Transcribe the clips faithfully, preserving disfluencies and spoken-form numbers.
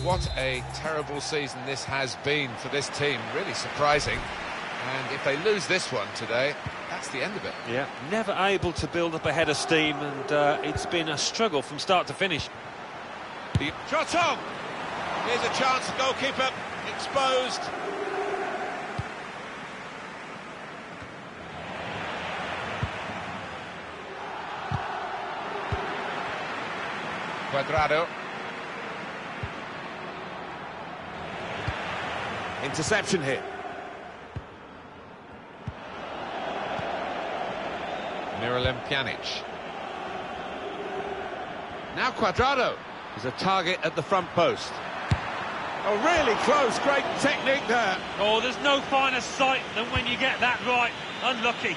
What a terrible season this has been for this team. Really surprising. And if they lose this one today, that's the end of it. Yeah, never able to build up a head of steam, and uh, it's been a struggle from start to finish. The shot on! Here's a chance, goalkeeper exposed. Cuadrado. Interception here. Miralem Pjanic. Now Cuadrado. There's a target at the front post. Oh, really close, great technique there. Oh, there's no finer sight than when you get that right. Unlucky.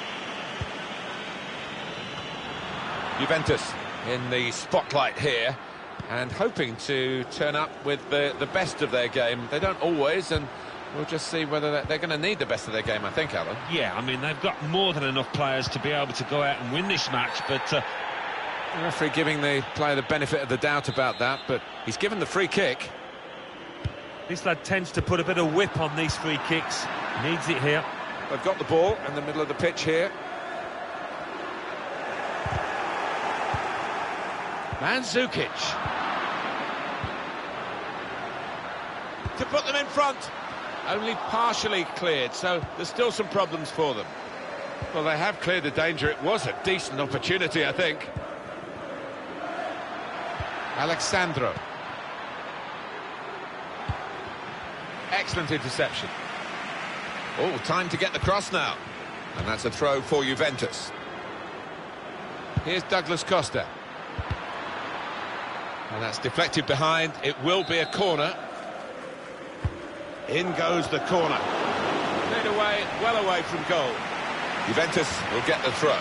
Juventus in the spotlight here and hoping to turn up with the, the best of their game. They don't always, and we'll just see whether they're, they're going to need the best of their game, I think, Alan. Yeah, I mean, they've got more than enough players to be able to go out and win this match, but... Uh, The referee giving the player the benefit of the doubt about that, but he's given the free kick. This lad tends to put a bit of whip on these free kicks. Needs it here. They've got the ball in the middle of the pitch here. Mandzukic. To put them in front. Only partially cleared, so there's still some problems for them. Well, they have cleared the danger. It was a decent opportunity, I think. Alexandro. Excellent interception. Oh, time to get the cross now. And that's a throw for Juventus. Here's Douglas Costa. And that's deflected behind. It will be a corner. In goes the corner. Cleared away, well away from goal. Juventus will get the throw.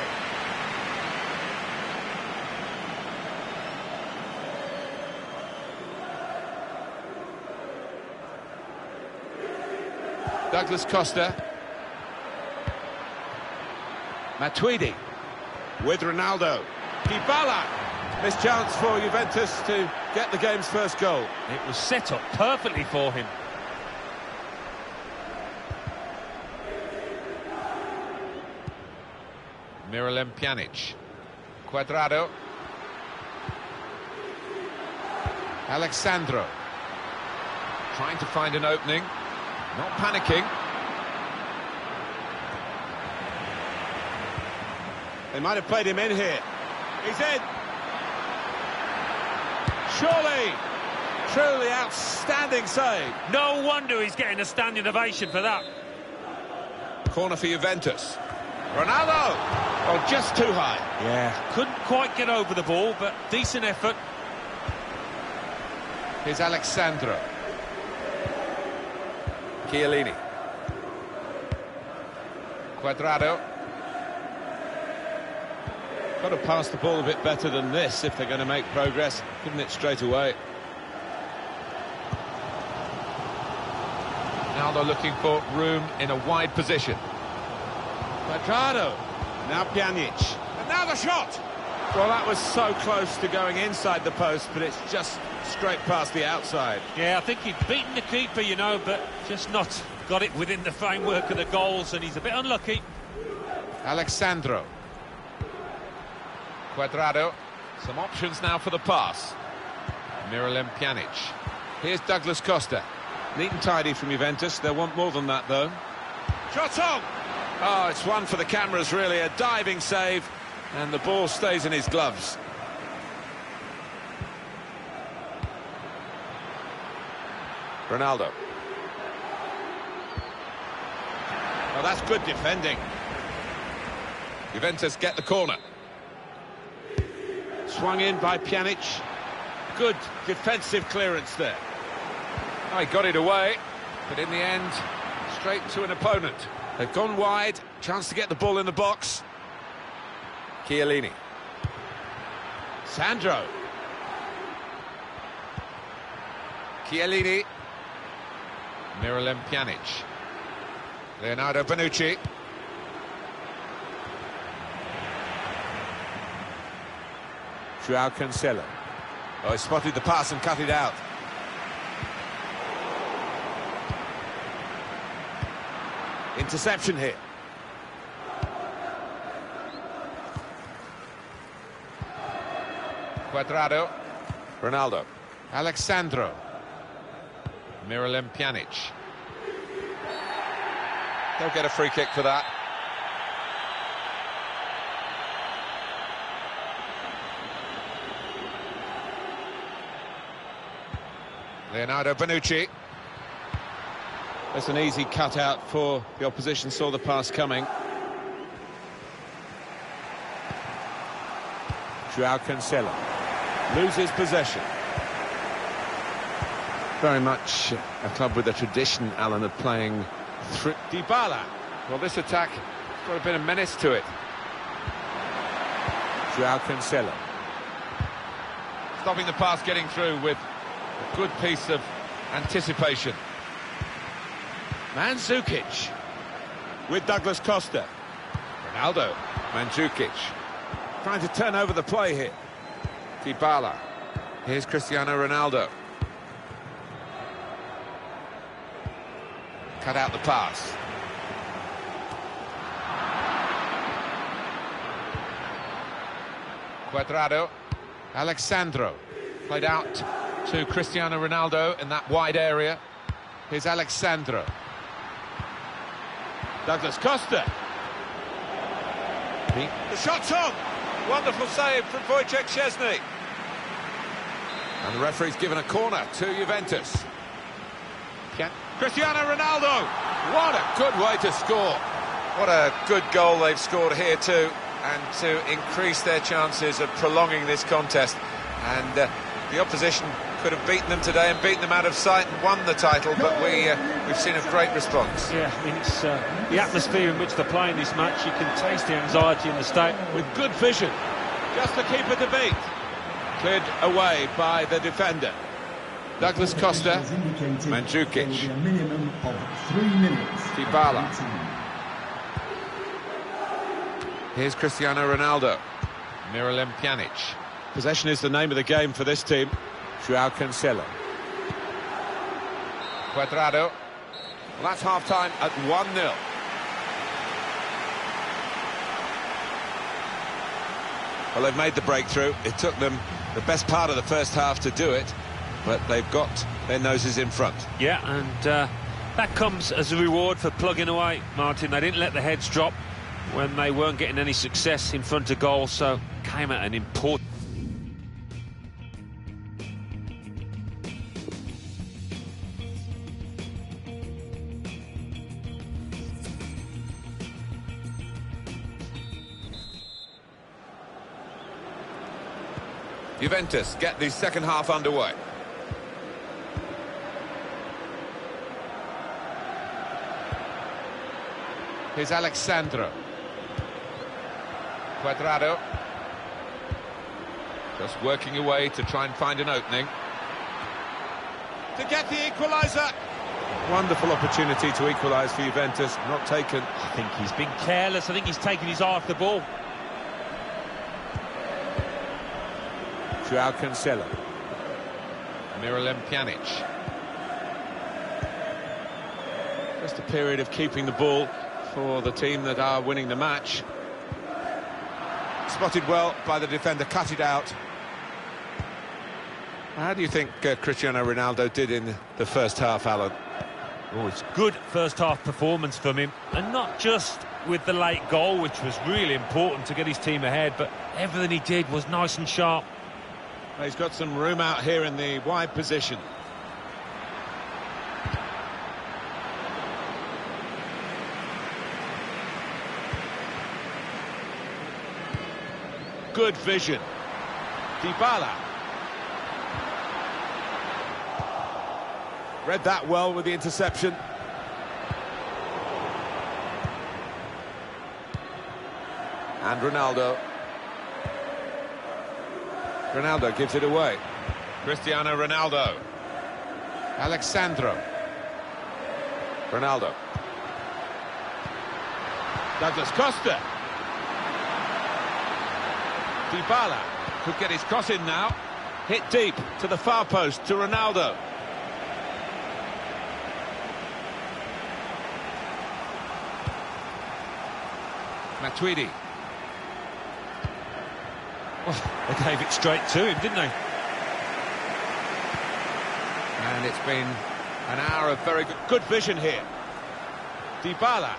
Douglas Costa. Matuidi with Ronaldo. Dybala. This chance for Juventus to get the game's first goal. It was set up perfectly for him. Miralem Pjanic. Cuadrado. Alexandro. Trying to find an opening. Not panicking. They might have played him in here. He's in. Surely. Truly outstanding save. No wonder he's getting a standing ovation for that. Corner for Juventus. Ronaldo! Oh, just too high. Yeah, couldn't quite get over the ball, but decent effort. Here's Alexandro. Chiellini. Cuadrado. Got to pass the ball a bit better than this if they're going to make progress. Couldn't it straight away. Now they're looking for room in a wide position. Cuadrado. Now Pjanic. And now the shot! Well, that was so close to going inside the post, but it's just straight past the outside. Yeah, I think he'd beaten the keeper, you know, but just not got it within the framework of the goals, and he's a bit unlucky. Alexandro. Cuadrado. Some options now for the pass. Miralem Pjanic. Here's Douglas Costa. Neat and tidy from Juventus. They'll want more than that, though. Shot on! Oh, it's one for the cameras, really. A diving save, and the ball stays in his gloves. Ronaldo. Oh, that's good defending. Juventus get the corner. Swung in by Pjanic. Good defensive clearance there. Oh, he got it away, but in the end, straight to an opponent. They've gone wide. Chance to get the ball in the box. Chiellini. Sandro. Chiellini. Miralem Pjanic. Leonardo Bonucci. Joao Cancelo. Oh, he spotted the pass and cut it out. Interception here. Cuadrado. Ronaldo. Alexandro. Miralem Pjanic. They'll get a free kick for that. Leonardo Bonucci. That's an easy cutout for the opposition, saw the pass coming. Joao Cancelo loses possession. Very much a club with a tradition, Alan, of playing through. Dybala. Well, this attack has got a bit of menace to it. Joao Cancelo. Stopping the pass getting through with a good piece of anticipation. Mandzukic with Douglas Costa. Ronaldo. Mandzukic. Trying to turn over the play here. Dybala. Here's Cristiano Ronaldo. Cut out the pass. Cuadrado. Alexandro. Played out to Cristiano Ronaldo in that wide area. Here's Alexandro. Douglas Costa. He... The shot's on! Wonderful save from Wojciech Szczesny. And the referee's given a corner to Juventus. Cristiano Ronaldo! What a good way to score. What a good goal they've scored here too, and to increase their chances of prolonging this contest. And uh, the opposition could have beaten them today and beaten them out of sight and won the title, but we, uh, we've seen a great response. Yeah, I mean, it's uh, the atmosphere in which they're playing this match. You can taste the anxiety in the state. With good vision, just the keeper to beat. Cleared away by the defender. Douglas Costa. Mandzukic. Dybala. Here's Cristiano Ronaldo. Miralem Pjanic. Possession is the name of the game for this team. Joao Cancelo. Cuadrado. Well, that's half-time at one nil. Well, they've made the breakthrough. It took them the best part of the first half to do it, but they've got their noses in front. Yeah, and uh, that comes as a reward for plugging away, Martin. They didn't let the heads drop when they weren't getting any success in front of goal, so came at an important... Juventus get the second half underway. Here's Alexandro. Cuadrado. Just working away to try and find an opening. To get the equaliser. Wonderful opportunity to equalise for Juventus, not taken. I think he's been careless. I think he's taken his eye off the ball. Joao Cancelo. Miralem Pjanic. Just a period of keeping the ball for the team that are winning the match. Spotted well by the defender, cut it out. How do you think uh, Cristiano Ronaldo did in the first half, Alan? Oh, it's good first half performance from him, and not just with the late goal, which was really important to get his team ahead, but everything he did was nice and sharp. He's got some room out here in the wide position. Good vision. Dybala. Read that well with the interception. And Ronaldo. Ronaldo gives it away. Cristiano Ronaldo. Alexandro. Ronaldo. Douglas Costa. Dybala could get his cross in now. Hit deep to the far post to Ronaldo. Matuidi. Oh, they gave it straight to him, didn't they? And it's been an hour of very good... Good vision here. Dybala.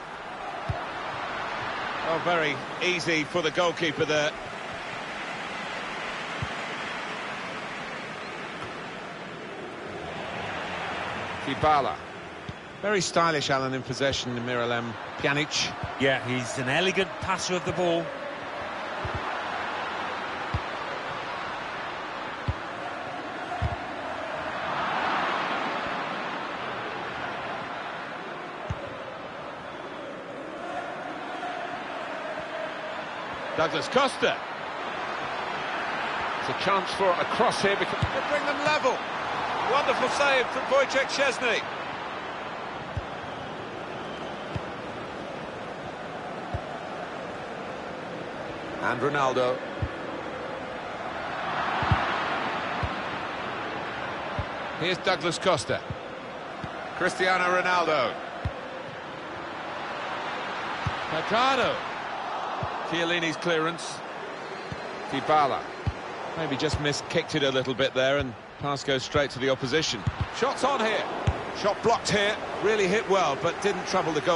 Oh, very easy for the goalkeeper there. Dybala. Very stylish, Alan, in possession, Miralem Pjanic. Yeah, he's an elegant passer of the ball. Douglas Costa. It's a chance for a cross here because They bring them level. Wonderful save from Wojciech Szczesny. and Ronaldo. Here's Douglas Costa. Cristiano Ronaldo. Mercado. Chiellini's clearance. Dybala. Maybe just miskicked it a little bit there, and pass goes straight to the opposition. Shots on here. Shot blocked here, really hit well, but didn't trouble the goal.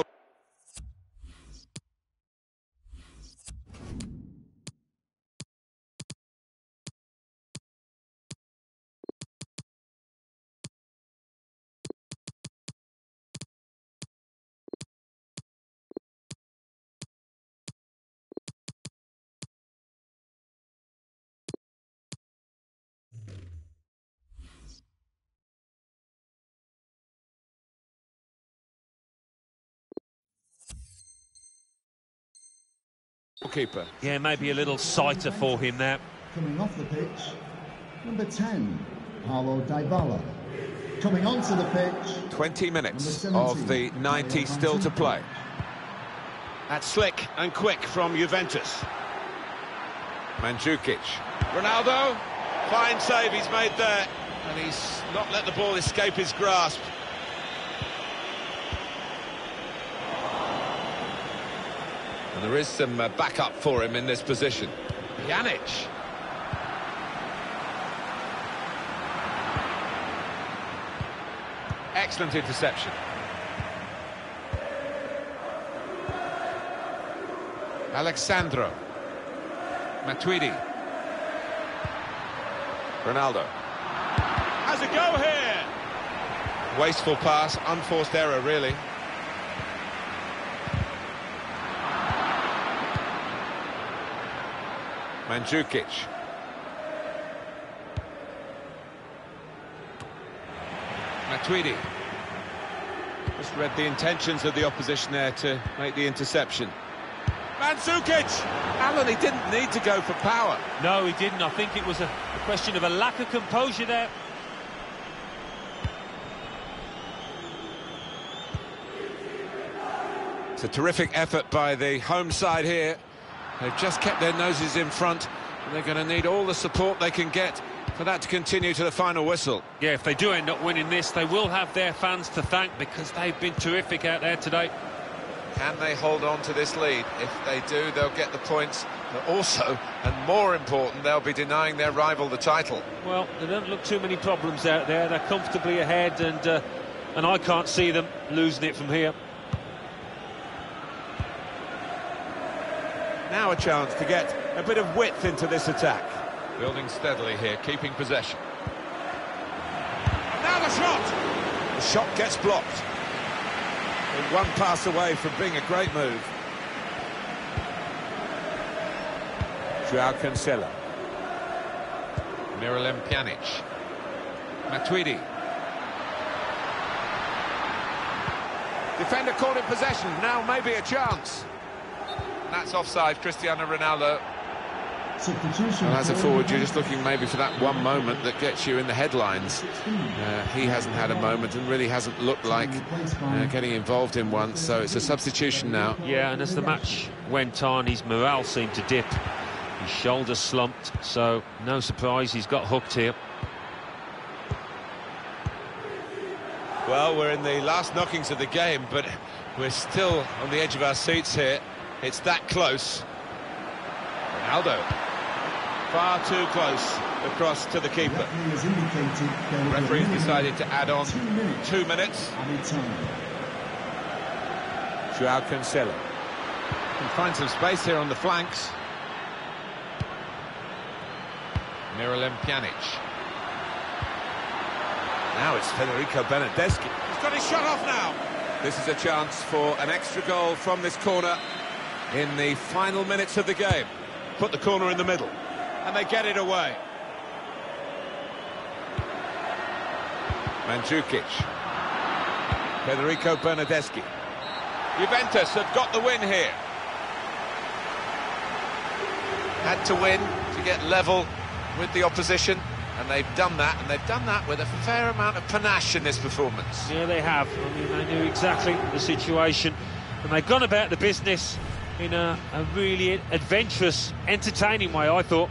Keeper. Yeah, maybe a little sighter for him there. Coming off the pitch, number ten, Paulo Dybala. Coming onto the pitch, twenty minutes of the ninety still to play. That's slick and quick from Juventus. Mandzukic. Ronaldo, fine save he's made there, and he's not let the ball escape his grasp. And there is some uh, backup for him in this position. Pjanic. Excellent interception. Alexandro. Matuidi. Ronaldo. Has a go here. Wasteful pass, unforced error really. Mandzukic. Matuidi. Just read the intentions of the opposition there to make the interception. Mandzukic! Alan, he didn't need to go for power. No, he didn't. I think it was a, a question of a lack of composure there. It's a terrific effort by the home side here. They've just kept their noses in front, and they're going to need all the support they can get for that to continue to the final whistle. Yeah, if they do end up winning this, they will have their fans to thank because they've been terrific out there today. Can they hold on to this lead? If they do, they'll get the points, but also, and more important, they'll be denying their rival the title. Well, there don't look too many problems out there. They're comfortably ahead, and uh, and I can't see them losing it from here. Now a chance to get a bit of width into this attack. Building steadily here, keeping possession. Now the shot! The shot gets blocked. And one pass away from being a great move. Joao Cancelo. Miralem Pjanic. Matuidi. Defender caught in possession, now maybe a chance. That's offside, Cristiano Ronaldo. substitution. Well, as a forward, you're just looking maybe for that one moment that gets you in the headlines. Uh, he hasn't had a moment and really hasn't looked like uh, getting involved in one, so it's a substitution now. Yeah, and as the match went on, his morale seemed to dip. His shoulder slumped, so no surprise he's got hooked here. Well, we're in the last knockings of the game, but we're still on the edge of our seats here. It's that close. Ronaldo. Far too close across to the keeper. Referee has indicated there will be a Referee's minimum decided to add on two minutes two minutes. added time. Joao Cancelo. Can find some space here on the flanks. Miralem Pjanic. Now it's Federico Bernardeschi. He's got his shot off now. This is a chance for an extra goal from this corner in the final minutes of the game. Put the corner in the middle, and they get it away. Mandzukic. Federico Bernardeschi. Juventus have got the win here. Had to win to get level with the opposition, and they've done that, and they've done that with a fair amount of panache in this performance. Yeah, they have. I mean, they knew exactly the situation, and they've gone about the business in a, a really adventurous, entertaining way, I thought.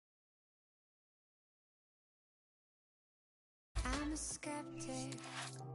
I'm a skeptic.